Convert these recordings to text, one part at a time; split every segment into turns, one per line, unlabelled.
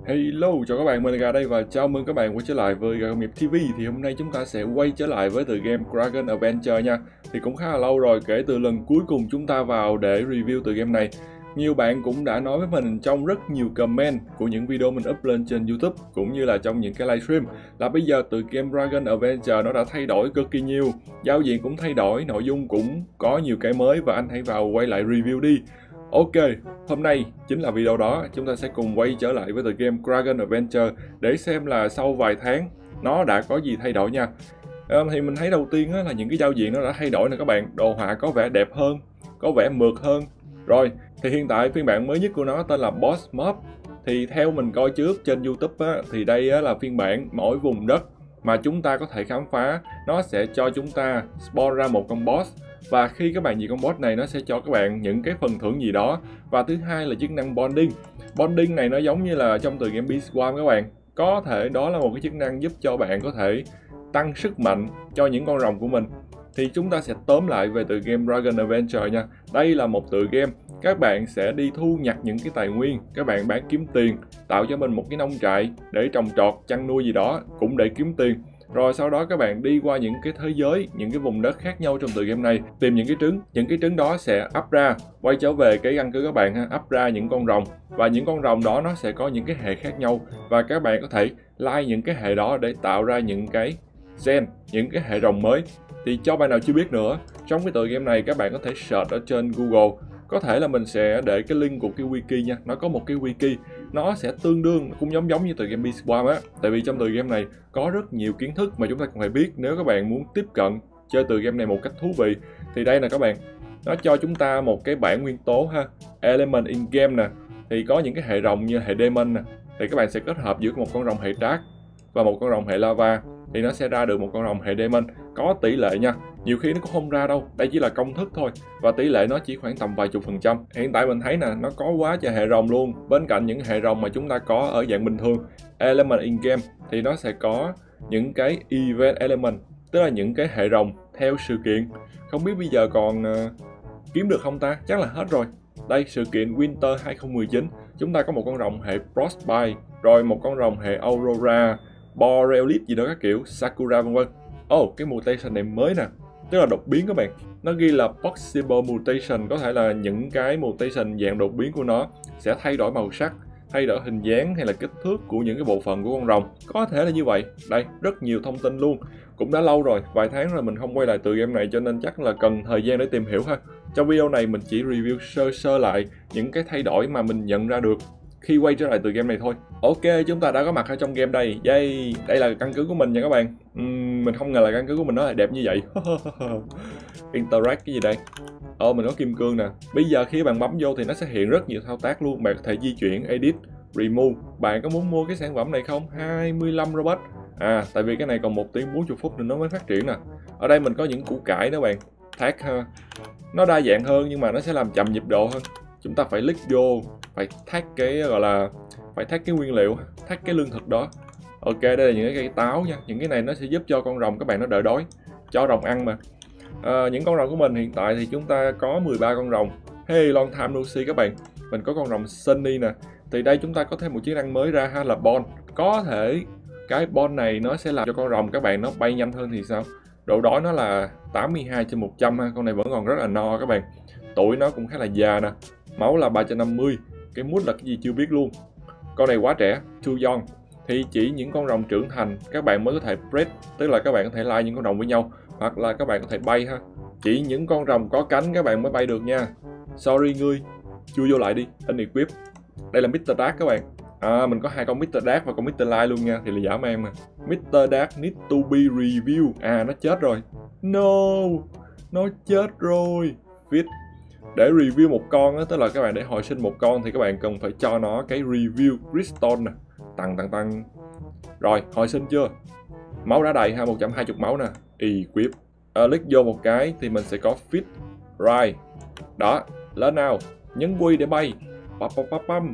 Hello, chào các bạn, mình là Gà đây và chào mừng các bạn quay trở lại với Gà Công nghiệp TV. Thì hôm nay chúng ta sẽ quay trở lại với tựa game Dragon Adventure nha. Thì cũng khá là lâu rồi kể từ lần cuối cùng chúng ta vào để review tựa game này. Nhiều bạn cũng đã nói với mình trong rất nhiều comment của những video mình up lên trên YouTube cũng như là trong những cái livestream là bây giờ tựa game Dragon Adventure nó đã thay đổi cực kỳ nhiều. Giao diện cũng thay đổi, nội dung cũng có nhiều cái mới và anh hãy vào quay lại review đi. Ok, hôm nay chính là video đó, chúng ta sẽ cùng quay trở lại với tựa game Dragon Adventure để xem là sau vài tháng nó đã có gì thay đổi nha. Thì mình thấy đầu tiên là những cái giao diện nó đã thay đổi nè các bạn, đồ họa có vẻ đẹp hơn, có vẻ mượt hơn. Rồi, thì hiện tại phiên bản mới nhất của nó tên là Boss Mob. Thì theo mình coi trước trên YouTube thì đây là phiên bản mỗi vùng đất mà chúng ta có thể khám phá, nó sẽ cho chúng ta spawn ra một con boss. Và khi các bạn diệt con boss này nó sẽ cho các bạn những cái phần thưởng gì đó. Và thứ hai là chức năng bonding. Bonding này nó giống như là trong tựa game Beast Swarm các bạn. Có thể đó là một cái chức năng giúp cho bạn có thể tăng sức mạnh cho những con rồng của mình. Thì chúng ta sẽ tóm lại về tựa game Dragon Adventure nha. Đây là một tựa game các bạn sẽ đi thu nhặt những cái tài nguyên, các bạn bán kiếm tiền, tạo cho mình một cái nông trại để trồng trọt, chăn nuôi gì đó cũng để kiếm tiền. Rồi sau đó các bạn đi qua những cái thế giới, những cái vùng đất khác nhau trong tựa game này, tìm những cái trứng đó sẽ up ra, quay trở về cái căn cứ các bạn ha, up ra những con rồng. Và những con rồng đó nó sẽ có những cái hệ khác nhau và các bạn có thể like những cái hệ đó để tạo ra những cái gen, những cái hệ rồng mới. Thì cho bạn nào chưa biết nữa, trong cái tựa game này các bạn có thể search ở trên Google. Có thể là mình sẽ để cái link của cái wiki nha. Nó có một cái wiki, nó sẽ tương đương, cũng giống như tựa game Beast Swarm á. Tại vì trong tựa game này có rất nhiều kiến thức mà chúng ta cần phải biết nếu các bạn muốn tiếp cận chơi tựa game này một cách thú vị. Thì đây nè các bạn, nó cho chúng ta một cái bảng nguyên tố ha, element in game nè. Thì có những cái hệ rồng như hệ demon nè. Thì các bạn sẽ kết hợp giữa một con rồng hệ dark và một con rồng hệ lava thì nó sẽ ra được một con rồng hệ demon. Có tỷ lệ nha, nhiều khi nó cũng không ra đâu, đây chỉ là công thức thôi và tỷ lệ nó chỉ khoảng tầm vài chục %. Hiện tại mình thấy nè, nó có quá trời hệ rồng luôn. Bên cạnh những hệ rồng mà chúng ta có ở dạng bình thường element in game thì nó sẽ có những cái event element, tức là những cái hệ rồng theo sự kiện. Không biết bây giờ còn kiếm được không ta, chắc là hết rồi. Đây, sự kiện Winter 2019 chúng ta có một con rồng hệ Frostbite, rồi một con rồng hệ Aurora, Borealis gì đó các kiểu, Sakura vân vân. Cái mutation này mới nè, tức là đột biến các bạn. Nó ghi là possible mutation, có thể là những cái mutation dạng đột biến của nó sẽ thay đổi màu sắc, thay đổi hình dáng hay là kích thước của những cái bộ phận của con rồng. Có thể là như vậy. Đây, rất nhiều thông tin luôn. Cũng đã lâu rồi, vài tháng rồi mình không quay lại tựa game này cho nên chắc là cần thời gian để tìm hiểu ha. Trong video này mình chỉ review sơ lại những cái thay đổi mà mình nhận ra được khi quay trở lại tựa game này thôi. Ok, chúng ta đã có mặt ở trong game đây. Yay, đây là căn cứ của mình nha các bạn. Mình không ngờ là căn cứ của mình nó lại đẹp như vậy. Interact cái gì đây? Mình có kim cương nè. Bây giờ khi bạn bấm vô thì nó sẽ hiện rất nhiều thao tác luôn. Bạn có thể di chuyển, edit, remove. Bạn có muốn mua cái sản phẩm này không? 25 robot. Tại vì cái này còn 1 tiếng 40 phút nữa nó mới phát triển nè. Ở đây mình có những củ cải đó bạn. Thác ha. Nó đa dạng hơn nhưng mà nó sẽ làm chậm nhịp độ hơn. Chúng ta phải click vô, phải thác cái gọi là phải thác cái nguyên liệu, thác cái lương thực đó. Ok, đây là những cái cây táo nha. Những cái này nó sẽ giúp cho con rồng các bạn nó đỡ đói, cho rồng ăn mà. Những con rồng của mình hiện tại thì chúng ta có 13 con rồng. Hey, long time no see các bạn. Mình có con rồng Sunny nè. Thì đây chúng ta có thêm một chức năng mới ra ha, là bond. Có thể cái bond này nó sẽ làm cho con rồng các bạn nó bay nhanh hơn thì sao? Độ đói nó là 82/100 ha. Con này vẫn còn rất là no các bạn. Tuổi nó cũng khá là già nè. Máu là 350. Cái mood là cái gì chưa biết luôn. Con này quá trẻ, too young. Thì chỉ những con rồng trưởng thành các bạn mới có thể breed, tức là các bạn có thể like những con rồng với nhau, hoặc là các bạn có thể bay ha. Chỉ những con rồng có cánh các bạn mới bay được nha. Sorry ngươi, chui vô lại đi, unequip. Đây là Mr. Dark các bạn. Mình có 2 con Mr. Dark và con Mr. Light luôn nha, thì là giả man mà. Mr. Dark need to be review. Nó chết rồi. No, nó chết rồi. Fit. Để review một con á, tức là các bạn để hồi sinh một con thì các bạn cần phải cho nó cái review crystal nè. Tăng. Rồi, hồi sinh chưa? Máu đã đầy ha, 120 máu nè. Equip. Click vô một cái thì mình sẽ có fit. Right. Đó, lên nào. Nhấn quy để bay. Pam.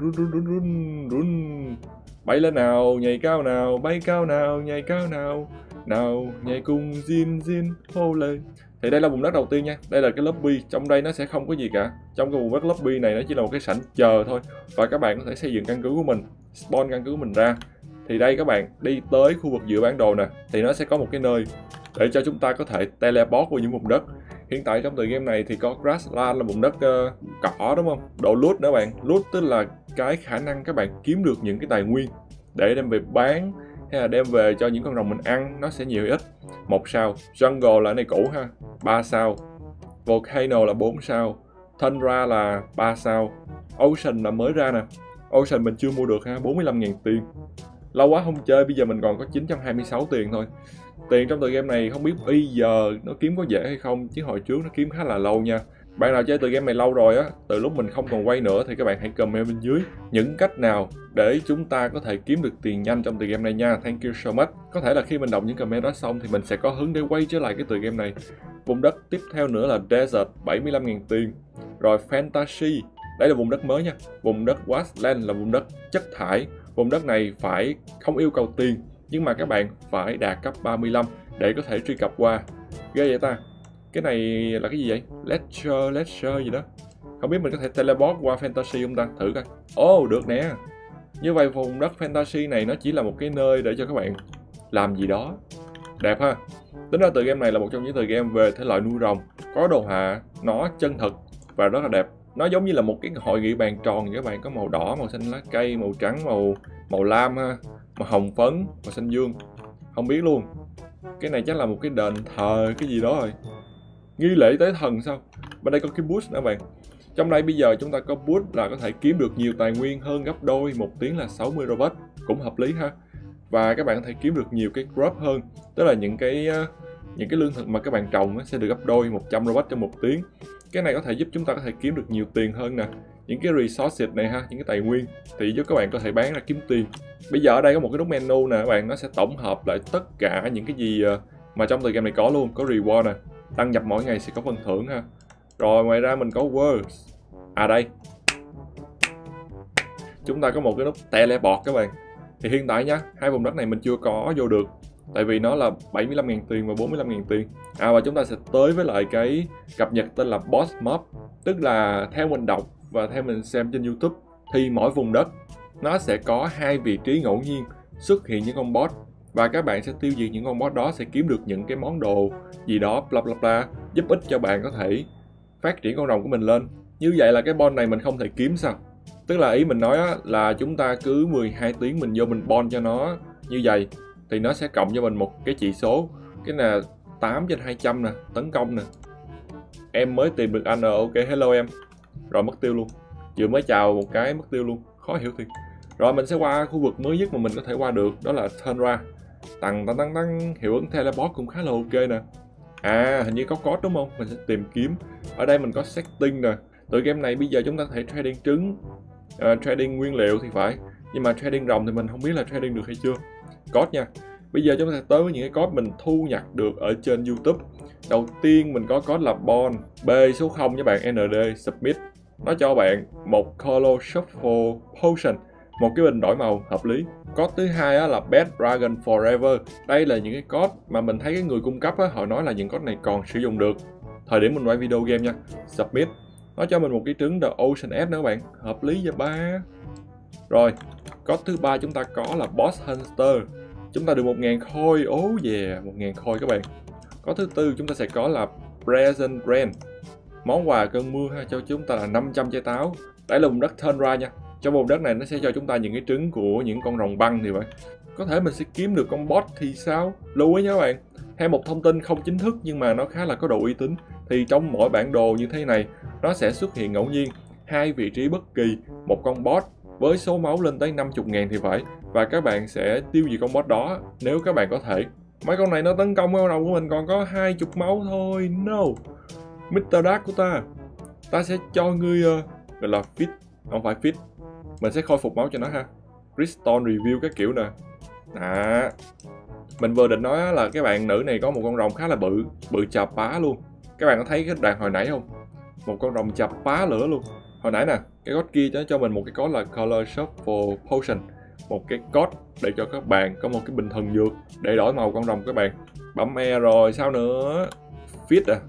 Run. Bay lên nào, nhảy cao nào, bay cao nào, nhảy cao nào. Nào, nhảy cùng Jin hô lên. Thì đây là vùng đất đầu tiên nha, đây là cái lobby, trong đây nó sẽ không có gì cả. Trong cái vùng đất lobby này nó chỉ là một cái sảnh chờ thôi. Và các bạn có thể xây dựng căn cứ của mình, spawn căn cứ của mình ra. Thì đây các bạn đi tới khu vực giữa bản đồ nè, thì nó sẽ có một cái nơi để cho chúng ta có thể teleport vào những vùng đất. Hiện tại trong tựa game này thì có Grassland là vùng đất cỏ đúng không? Độ loot nữa bạn, loot tức là cái khả năng các bạn kiếm được những cái tài nguyên để đem về bán hay là đem về cho những con rồng mình ăn, nó sẽ nhiều hay ít. 1 sao. Jungle là này cũ ha, 3 sao. Volcano là 4 sao. Tundra là 3 sao. Ocean là mới ra nè. Ocean mình chưa mua được ha, 45.000 tiền. Lâu quá không chơi, bây giờ mình còn có 926 tiền thôi. Tiền trong tựa game này không biết bây giờ nó kiếm có dễ hay không, chứ hồi trước nó kiếm khá là lâu nha. Bạn nào chơi tựa game này lâu rồi á, từ lúc mình không còn quay nữa thì các bạn hãy comment bên dưới những cách nào để chúng ta có thể kiếm được tiền nhanh trong tựa game này nha. Thank you so much. Có thể là khi mình đọc những comment đó xong thì mình sẽ có hứng để quay trở lại cái tựa game này. Vùng đất tiếp theo nữa là Desert, 75.000 tiền. Rồi Fantasy, đây là vùng đất mới nha. Vùng đất Wasteland là vùng đất chất thải. Vùng đất này phải không yêu cầu tiền, nhưng mà các bạn phải đạt cấp 35 để có thể truy cập qua. Ghê vậy ta. Cái này là cái gì vậy? Ledger gì đó. Không biết mình có thể teleport qua Fantasy không ta? Thử coi. Ồ, được nè. Như vậy vùng đất Fantasy này nó chỉ là một cái nơi để cho các bạn làm gì đó. Đẹp ha. Tính ra tựa game này là một trong những tựa game về thể loại nuôi rồng. Có đồ họa, nó chân thực và rất là đẹp. Nó giống như là một cái hội nghị bàn tròn vậy các bạn. Có màu đỏ, màu xanh lá cây, màu trắng, màu lam ha, màu hồng phấn, màu xanh dương. Không biết luôn. Cái này chắc là một cái đền thờ cái gì đó rồi. Nghi lễ tế thần sao? Bên đây có cái boost nữa bạn. Trong đây bây giờ chúng ta có boost là có thể kiếm được nhiều tài nguyên hơn gấp đôi, 1 tiếng là 60 robot, cũng hợp lý ha. Và các bạn có thể kiếm được nhiều cái crop hơn, tức là những cái lương thực mà các bạn trồng sẽ được gấp đôi, 100 robot trong 1 tiếng. Cái này có thể giúp chúng ta có thể kiếm được nhiều tiền hơn nè. Những cái resources này ha, những cái tài nguyên thì giúp các bạn có thể bán ra kiếm tiền. Bây giờ ở đây có một cái nút menu nè các bạn, nó sẽ tổng hợp lại tất cả những cái gì mà trong tựa game này có luôn. Có reward nè, đăng nhập mỗi ngày sẽ có phần thưởng ha. Rồi ngoài ra mình có words. À đây, chúng ta có một cái nút teleport các bạn. Thì hiện tại nhá, hai vùng đất này mình chưa có vô được, tại vì nó là 75.000 tiền và 45.000 tiền. Và chúng ta sẽ tới với lại cái cập nhật tên là Boss Mob. Tức là theo mình đọc và theo mình xem trên YouTube thì mỗi vùng đất nó sẽ có 2 vị trí ngẫu nhiên xuất hiện những con boss. Và các bạn sẽ tiêu diệt những con boss đó, sẽ kiếm được những cái món đồ gì đó bla bla bla, giúp ích cho bạn có thể phát triển con rồng của mình lên. Như vậy là cái bon này mình không thể kiếm sao? Tức là ý mình nói á, là chúng ta cứ 12 tiếng mình vô mình bon cho nó như vậy thì nó sẽ cộng cho mình một cái chỉ số. Cái là 8/200 nè, tấn công nè. Em mới tìm được anh rồi, ok hello em. Rồi mất tiêu luôn. Vừa mới chào một cái mất tiêu luôn, khó hiểu thiệt. Rồi mình sẽ qua khu vực mới nhất mà mình có thể qua được, đó là Tundra. Tăng, hiệu ứng teleport cũng khá là ok nè. Hình như có code đúng không? Mình sẽ tìm kiếm. Ở đây mình có setting nè. Tựa game này bây giờ chúng ta có thể trading trứng, trading nguyên liệu thì phải. Nhưng mà trading rồng thì mình không biết là trading được hay chưa. Code nha. Bây giờ chúng ta sẽ tới với những cái code mình thu nhặt được ở trên YouTube. Đầu tiên mình có code là Bon B số 0 với bạn ND Submit. Nó cho bạn một Color Shuffle Potion, một cái bình đổi màu hợp lý. Code thứ hai là Bad Dragon Forever. Đây là những cái code mà mình thấy cái người cung cấp họ nói là những code này còn sử dụng được thời điểm mình quay video game nha. Submit. Nó cho mình một cái trứng The Ocean Egg nữa các bạn. Hợp lý vậy ba. Rồi, code thứ ba chúng ta có là Boss Hunter. Chúng ta được 1.000 coin. Oh yeah, 1.000 coin các bạn. Code thứ tư chúng ta sẽ có là Present Rain. Món quà cơn mưa ha, cho chúng ta là 500 trái táo. Đây là vùng đất Tundra nha. Trong vùng đất này nó sẽ cho chúng ta những cái trứng của những con rồng băng thì vậy. Có thể mình sẽ kiếm được con boss thì sao? Lưu ý nha các bạn. Theo một thông tin không chính thức nhưng mà nó khá là có độ uy tín, thì trong mỗi bản đồ như thế này nó sẽ xuất hiện ngẫu nhiên 2 vị trí bất kỳ, một con boss với số máu lên tới 50.000 thì phải. Và các bạn sẽ tiêu diệt con boss đó nếu các bạn có thể. Mấy con này nó tấn công con rồng của mình còn có 20 máu thôi. No, Mr. Dark của ta sẽ cho ngươi gọi là fit, không phải fit, mình sẽ khôi phục máu cho nó ha. Crystal review các kiểu nè. Mình vừa định nói là cái bạn nữ này có một con rồng khá là bự chà bá luôn. Các bạn có thấy cái đoạn hồi nãy không? Một con rồng chà bá lửa luôn. Hồi nãy nè, cái code kia cho mình một cái code là Color Shuffle Potion, một cái code để cho các bạn có một cái bình thần dược để đổi màu con rồng các bạn. Bấm E rồi sao nữa? Fit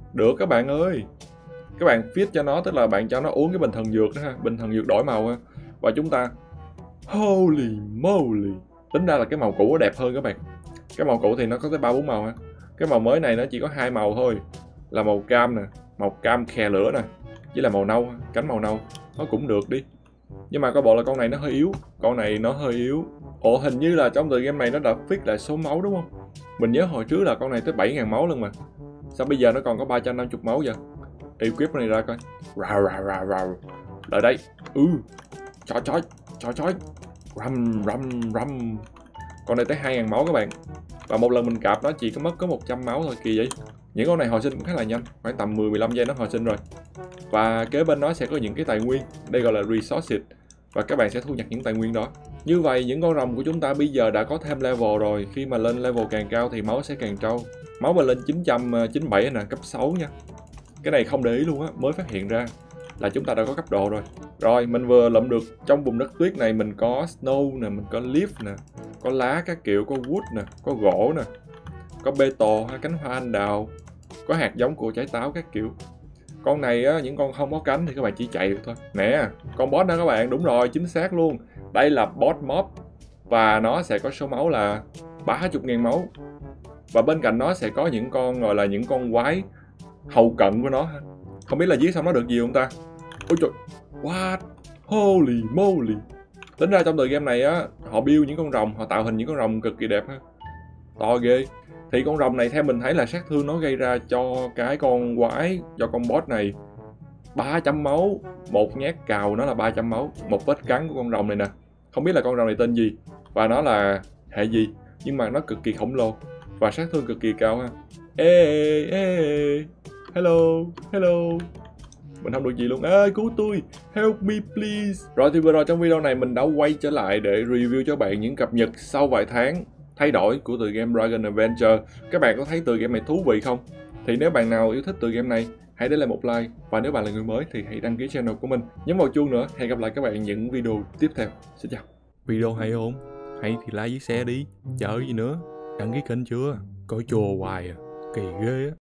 Được các bạn ơi. Các bạn feed cho nó, tức là bạn cho nó uống cái bình thần dược đó ha, bình thần dược đổi màu ha. Và chúng ta holy moly. Tính ra là cái màu cũ nó đẹp hơn các bạn. Cái màu cũ thì nó có tới 3-4 màu ha. Cái màu mới này nó chỉ có 2 màu thôi. Là màu cam nè, màu cam khè lửa nè, với là màu nâu, cánh màu nâu. Nó cũng được đi. Nhưng mà coi bộ là con này nó hơi yếu. Con này nó hơi yếu. Ồ, hình như là trong tựa game này nó đã fix lại số máu đúng không? Mình nhớ hồi trước là con này tới 7.000 máu luôn mà. Sao bây giờ nó còn có 350 máu vậy? Equip này ra coi. Rào rào rào rào. Lại đây. Chói chói. Chói chói. Rầm rầm rầm. Con này tới 2.000 máu các bạn. Và một lần mình cạp nó chỉ có mất có 100 máu thôi, kỳ vậy. Những con này hồi sinh cũng khá là nhanh, khoảng tầm 10-15 giây nó hồi sinh rồi. Và kế bên nó sẽ có những cái tài nguyên, đây gọi là resources. Và các bạn sẽ thu nhặt những tài nguyên đó. Như vậy những con rồng của chúng ta bây giờ đã có thêm level rồi. Khi mà lên level càng cao thì máu sẽ càng trâu. Máu mà lên 997 nè, cấp 6 nha. Cái này không để ý luôn á, mới phát hiện ra là chúng ta đã có cấp độ rồi. Rồi, mình vừa lượm được trong vùng đất tuyết này mình có snow nè, mình có leaf nè, có lá các kiểu, có wood nè, có gỗ nè, có bê tồ, cánh hoa anh đào, có hạt giống của trái táo các kiểu. Con này á, những con không có cánh thì các bạn chỉ chạy được thôi. Nè, con boss đó các bạn, đúng rồi, chính xác luôn. Đây là boss mob và nó sẽ có số máu là 30.000 máu. Và bên cạnh nó sẽ có những con gọi là những con quái hậu cận của nó. Không biết là giết xong nó được gì không ta? Ôi trời, what? Holy moly. Tính ra trong tựa game này á, họ build những con rồng, họ tạo hình những con rồng cực kỳ đẹp ha. To ghê. Thì con rồng này theo mình thấy là sát thương nó gây ra cho cái con quái, cho con boss này 300 máu. Một nhát cào nó là 300 máu. Một vết cắn của con rồng này nè. Không biết là con rồng này tên gì và nó là hệ gì, nhưng mà nó cực kỳ khổng lồ và sát thương cực kỳ cao ha. Ê, hello, hello. Mình không được gì luôn. Ê, cứu tôi, help me please. Rồi thì vừa rồi trong video này mình đã quay trở lại để review cho bạn những cập nhật sau vài tháng thay đổi của tựa game Dragon Adventure. Các bạn có thấy tựa game này thú vị không? Thì nếu bạn nào yêu thích tựa game này, hãy để lại một like. Và nếu bạn là người mới thì hãy đăng ký channel của mình, nhấn vào chuông nữa. Hẹn gặp lại các bạn những video tiếp theo. Xin chào. Video hay không? Hay thì like với share đi. Chờ gì nữa? Đăng ký kênh chưa? Coi chùa hoài à. Kỳ ghê á.